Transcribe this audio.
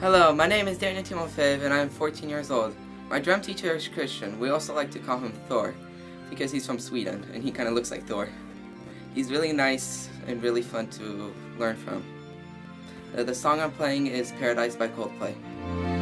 Hello, my name is Daniel Timofeyev and I'm 14 years old. My drum teacher is Christian. We also like to call him Thor because he's from Sweden and he kind of looks like Thor. He's really nice and really fun to learn from. The song I'm playing is Paradise by Coldplay.